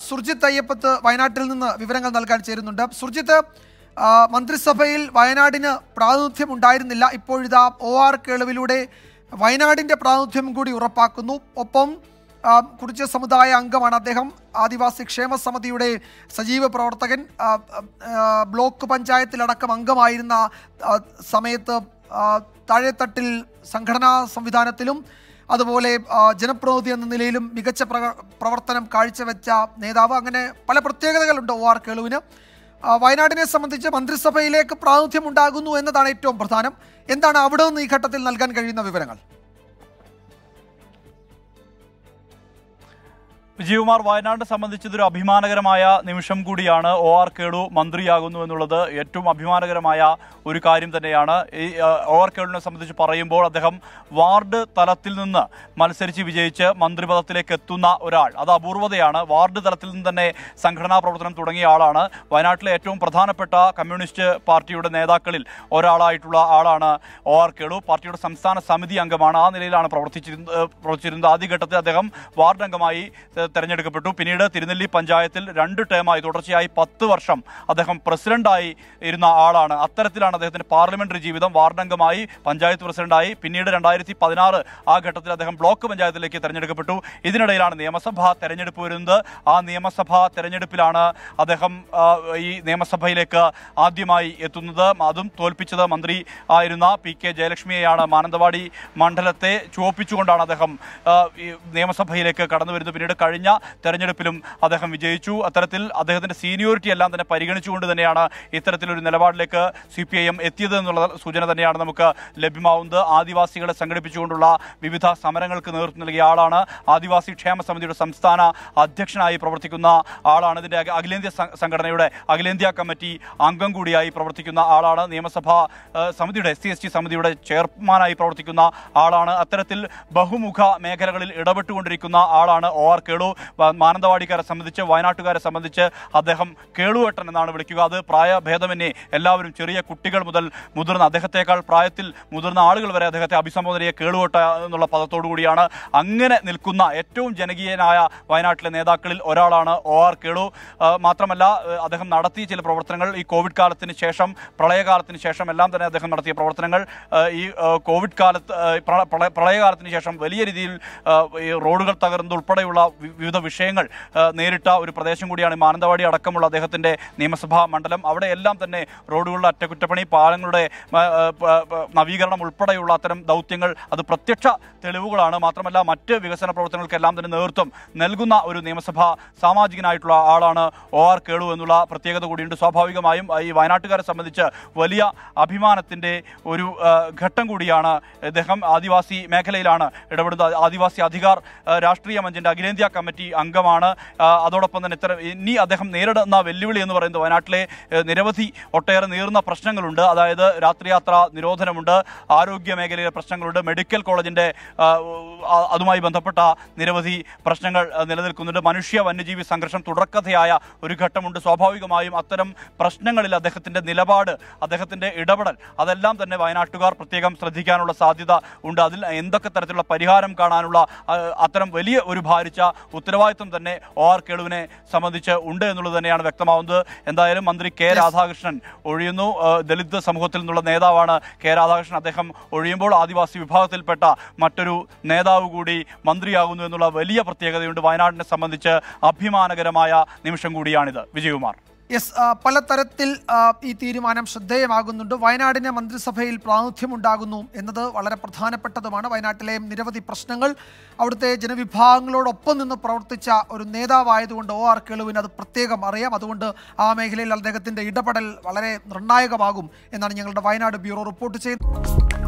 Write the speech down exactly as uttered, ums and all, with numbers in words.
സുർജിത്ത് അയ്യപ്പത്ത് വയനാട്ടിൽ നിന്ന് വിവരങ്ങൾ നൽകാൻ ചേരുന്നുണ്ട്. സുർജിത്ത്, മന്ത്രിസഭയിൽ വയനാടിന് പ്രാതിനിധ്യം ഉണ്ടായിരുന്നില്ല. ഇപ്പോഴിതാ ഒ ആർ കേളുവിലൂടെ വയനാടിൻ്റെ പ്രാതിനിധ്യം കൂടി ഉറപ്പാക്കുന്നു. ഒപ്പം കുറിച്യ സമുദായ അംഗമാണ് അദ്ദേഹം, ആദിവാസി ക്ഷേമ സമിതിയുടെ സജീവ പ്രവർത്തകൻ, ബ്ലോക്ക് പഞ്ചായത്തിലടക്കം അംഗമായിരുന്ന സമയത്ത് താഴെത്തട്ടിൽ സംഘടനാ സംവിധാനത്തിലും അതുപോലെ ജനപ്രതിനിധി എന്ന നിലയിലും മികച്ച പ്രവർത്തനം കാഴ്ചവെച്ച നേതാവ്. അങ്ങനെ പല പ്രത്യേകതകളുണ്ട് ഒ ആർ കേളുവിന്. വയനാടിനെ സംബന്ധിച്ച് മന്ത്രിസഭയിലേക്ക് പ്രാതിനിധ്യം ഉണ്ടാകുന്നു എന്നതാണ് ഏറ്റവും പ്രധാനം. എന്താണ് അവിടെ നിന്ന് ഈ ഘട്ടത്തിൽ നൽകാൻ കഴിയുന്ന വിവരങ്ങൾ? വിജയകുമാർ, വയനാടിനെ സംബന്ധിച്ച് ഇതൊരു അഭിമാനകരമായ നിമിഷം കൂടിയാണ്. ഒ ആർ കേളു മന്ത്രിയാകുന്നു എന്നുള്ളത് ഏറ്റവും അഭിമാനകരമായ ഒരു കാര്യം തന്നെയാണ്. ഈ ഒ ആർ കേളുവിനെ സംബന്ധിച്ച് പറയുമ്പോൾ അദ്ദേഹം വാർഡ് തലത്തിൽ നിന്ന് മത്സരിച്ച് വിജയിച്ച് മന്ത്രിപദത്തിലേക്ക് എത്തുന്ന ഒരാൾ, അത് അപൂർവതയാണ്. വാർഡ് തലത്തിൽ നിന്ന് തന്നെ സംഘടനാ പ്രവർത്തനം തുടങ്ങിയ ആളാണ്. വയനാട്ടിലെ ഏറ്റവും പ്രധാനപ്പെട്ട കമ്മ്യൂണിസ്റ്റ് പാർട്ടിയുടെ നേതാക്കളിൽ ഒരാളായിട്ടുള്ള ആളാണ് ഒ ആർ കേളു. പാർട്ടിയുടെ സംസ്ഥാന സമിതി അംഗമാണ്. ആ നിലയിലാണ് പ്രവർത്തിച്ചിരുന്നത് പ്രവർത്തിച്ചിരുന്നത് ആദ്യഘട്ടത്തിൽ അദ്ദേഹം വാർഡ് അംഗമായി തെരഞ്ഞെടുക്കപ്പെട്ടു. പിന്നീട് തിരുനെല്ലി പഞ്ചായത്തിൽ രണ്ട് ടേമായി തുടർച്ചയായി പത്ത് വർഷം അദ്ദേഹം പ്രസിഡന്റായി ഇരുന്ന ആളാണ്. അത്തരത്തിലാണ് അദ്ദേഹത്തിന്റെ പാർലമെന്ററി ജീവിതം. വാർഡംഗമായി, പഞ്ചായത്ത് പ്രസിഡന്റായി, പിന്നീട് രണ്ടായിരത്തി പതിനാറ് ആ ഘട്ടത്തിൽ അദ്ദേഹം ബ്ലോക്ക് പഞ്ചായത്തിലേക്ക് തെരഞ്ഞെടുക്കപ്പെട്ടു. ഇതിനിടയിലാണ് നിയമസഭാ തെരഞ്ഞെടുപ്പ് വരുന്നത്. ആ നിയമസഭാ തെരഞ്ഞെടുപ്പിലാണ് അദ്ദേഹം ഈ നിയമസഭയിലേക്ക് ആദ്യമായി എത്തുന്നത്. അതും തോൽപ്പിച്ചത് മന്ത്രി ആയിരുന്ന പി കെ ജയലക്ഷ്മിയെയാണ്. മാനന്തവാടി മണ്ഡലത്തെ ചുവപ്പിച്ചുകൊണ്ടാണ് അദ്ദേഹം ഈ നിയമസഭയിലേക്ക് കടന്നു വരുന്നത്. പിന്നീട് കഴിഞ്ഞ തെരഞ്ഞെടുപ്പിലും അദ്ദേഹം വിജയിച്ചു. അത്തരത്തിൽ അദ്ദേഹത്തിന്റെ സീനിയോറിറ്റി എല്ലാം തന്നെ പരിഗണിച്ചുകൊണ്ട് തന്നെയാണ് ഇത്തരത്തിലൊരു നിലപാടിലേക്ക് സി പി ഐ എം എത്തിയത് എന്നുള്ള സൂചന തന്നെയാണ് നമുക്ക് ലഭ്യമാവുന്നത്. ആദിവാസികളെ സംഘടിപ്പിച്ചുകൊണ്ടുള്ള വിവിധ സമരങ്ങൾക്ക് നേതൃത്വം നൽകിയ ആളാണ്. ആദിവാസി ക്ഷേമ സമിതിയുടെ സംസ്ഥാന അധ്യക്ഷനായി പ്രവർത്തിക്കുന്ന ആളാണ്. ഇതിന്റെ അഖിലേന്ത്യാ സംഘടനയുടെ അഖിലേന്ത്യാ കമ്മിറ്റി അംഗം കൂടിയായി പ്രവർത്തിക്കുന്ന ആളാണ്. നിയമസഭാ സമിതിയുടെ എസ് സി എസ് ടി സമിതിയുടെ ചെയർമാനായി പ്രവർത്തിക്കുന്ന ആളാണ്. അത്തരത്തിൽ ബഹുമുഖ മേഖലകളിൽ ഇടപെട്ടുകൊണ്ടിരിക്കുന്ന ആളാണ് ഒ ആർ കേളു. മാനന്തവാടിക്കാരെ സംബന്ധിച്ച്, വയനാട്ടുകാരെ സംബന്ധിച്ച് അദ്ദേഹം കേളുവേട്ടൻ എന്നാണ് വിളിക്കുക. അത് പ്രായഭേദമന്യേ എല്ലാവരും, ചെറിയ കുട്ടികൾ മുതൽ മുതിർന്ന, അദ്ദേഹത്തെക്കാൾ പ്രായത്തിൽ മുതിർന്ന ആളുകൾ വരെ അദ്ദേഹത്തെ അഭിസംബോധന ചെയ്യുക കേളുവേട്ട എന്നുള്ള പദത്തോടു കൂടിയാണ്. അങ്ങനെ നിൽക്കുന്ന ഏറ്റവും ജനകീയനായ വയനാട്ടിലെ നേതാക്കളിൽ ഒരാളാണ് ഒ ആർ കേളു. മാത്രമല്ല, അദ്ദേഹം നടത്തിയ ചില പ്രവർത്തനങ്ങൾ ഈ കോവിഡ് കാലത്തിന് ശേഷം, പ്രളയകാലത്തിന് ശേഷം എല്ലാം തന്നെ അദ്ദേഹം നടത്തിയ പ്രവർത്തനങ്ങൾ ഈ കോവിഡ് കാലത്ത്, പ്രളയകാലത്തിന് ശേഷം വലിയ രീതിയിൽ ഈ റോഡുകൾ തകർന്നതുൾപ്പെടെയുള്ള വിവിധ വിഷയങ്ങൾ നേരിട്ട ഒരു പ്രദേശം കൂടിയാണ് മാനന്തവാടി അടക്കമുള്ള അദ്ദേഹത്തിന്റെ നിയമസഭാ മണ്ഡലം. അവിടെയെല്ലാം തന്നെ റോഡുകളുടെ അറ്റകുറ്റപ്പണി, പാലങ്ങളുടെ നവീകരണം ഉൾപ്പെടെയുള്ള അത്തരം ദൗത്യങ്ങൾ അത് പ്രത്യക്ഷ തെളിവുകളാണ്. മാത്രമല്ല, മറ്റ് വികസന പ്രവർത്തനങ്ങൾക്കെല്ലാം തന്നെ നേതൃത്വം നൽകുന്ന ഒരു നിയമസഭാ സാമാജികനായിട്ടുള്ള ആളാണ് ഒ ആർ കേളു എന്നുള്ള പ്രത്യേകത കൂടിയുണ്ട്. സ്വാഭാവികമായും ഈ വയനാട്ടുകാരെ സംബന്ധിച്ച് വലിയ അഭിമാനത്തിന്റെ ഒരു ഘട്ടം കൂടിയാണ്. അദ്ദേഹം ആദിവാസി മേഖലയിലാണ് ഇടപെടുന്നത്. ആദിവാസി അധികാർ രാഷ്ട്രീയ മഞ്ചിന്റെ അഖിലേന്ത്യാ കമ്മിറ്റി അംഗമാണ്. അതോടൊപ്പം തന്നെ ഇത്തരം ഇനി അദ്ദേഹം നേരിടുന്ന വെല്ലുവിളി എന്ന് പറയുന്നത് വയനാട്ടിലെ നിരവധി ഒട്ടേറെ നീറുന്ന പ്രശ്നങ്ങളുണ്ട്. അതായത് രാത്രിയാത്ര നിരോധനമുണ്ട്, ആരോഗ്യ മേഖലയിലെ പ്രശ്നങ്ങളുണ്ട്, മെഡിക്കൽ കോളേജിന്റെ അതുമായി ബന്ധപ്പെട്ട നിരവധി പ്രശ്നങ്ങൾ നിലനിൽക്കുന്നുണ്ട്. മനുഷ്യ വന്യജീവി സംഘർഷം തുടർക്കഥയായ ഒരു ഘട്ടമുണ്ട്. സ്വാഭാവികമായും അത്തരം പ്രശ്നങ്ങളിൽ അദ്ദേഹത്തിന്റെ നിലപാട്, അദ്ദേഹത്തിന്റെ ഇടപെടൽ, അതെല്ലാം തന്നെ വയനാട്ടുകാർ പ്രത്യേകം ശ്രദ്ധിക്കാനുള്ള സാധ്യത ഉണ്ട്. അതിൽ എന്തൊക്കെ തരത്തിലുള്ള പരിഹാരം കാണാനുള്ള അത്തരം വലിയ ഒരു ഭാരിച്ച ഉത്തരവാദിത്വം തന്നെ ഒ ആർ കേളുവിനെ സംബന്ധിച്ച് ഉണ്ട് എന്നുള്ളത് തന്നെയാണ് വ്യക്തമാവുന്നത്. എന്തായാലും മന്ത്രി കെ രാധാകൃഷ്ണൻ ഒഴിയുന്നു. ദളിത് സമൂഹത്തിൽ നിന്നുള്ള നേതാവാണ് കെ രാധാകൃഷ്ണൻ. അദ്ദേഹം ഒഴിയുമ്പോൾ ആദിവാസി വിഭാഗത്തിൽപ്പെട്ട മറ്റൊരു നേതാവ് കൂടി മന്ത്രിയാകുന്നു എന്നുള്ള വലിയ പ്രത്യേകതയുണ്ട്. വയനാടിനെ സംബന്ധിച്ച് അഭിമാനകരമായ നിമിഷം കൂടിയാണിത്. വിജയകുമാർ. യെസ്, പലതരത്തിൽ ഈ തീരുമാനം ശ്രദ്ധേയമാകുന്നുണ്ട്. വയനാടിന് മന്ത്രിസഭയിൽ പ്രാതിനിധ്യമുണ്ടാകുന്നു എന്നത് വളരെ പ്രധാനപ്പെട്ടതുമാണ്. വയനാട്ടിലെ നിരവധി പ്രശ്നങ്ങൾ അവിടുത്തെ ജനവിഭാഗങ്ങളോടൊപ്പം നിന്ന് പ്രവർത്തിച്ച ഒരു നേതാവായതുകൊണ്ട് ഒ ആർ കേളുവിന് അത് പ്രത്യേകം അറിയാം. അതുകൊണ്ട് ആ മേഖലയിൽ അദ്ദേഹത്തിൻ്റെ ഇടപെടൽ വളരെ നിർണായകമാകും എന്നാണ് ഞങ്ങളുടെ വയനാട് ബ്യൂറോ റിപ്പോർട്ട് ചെയ്യുന്നത്.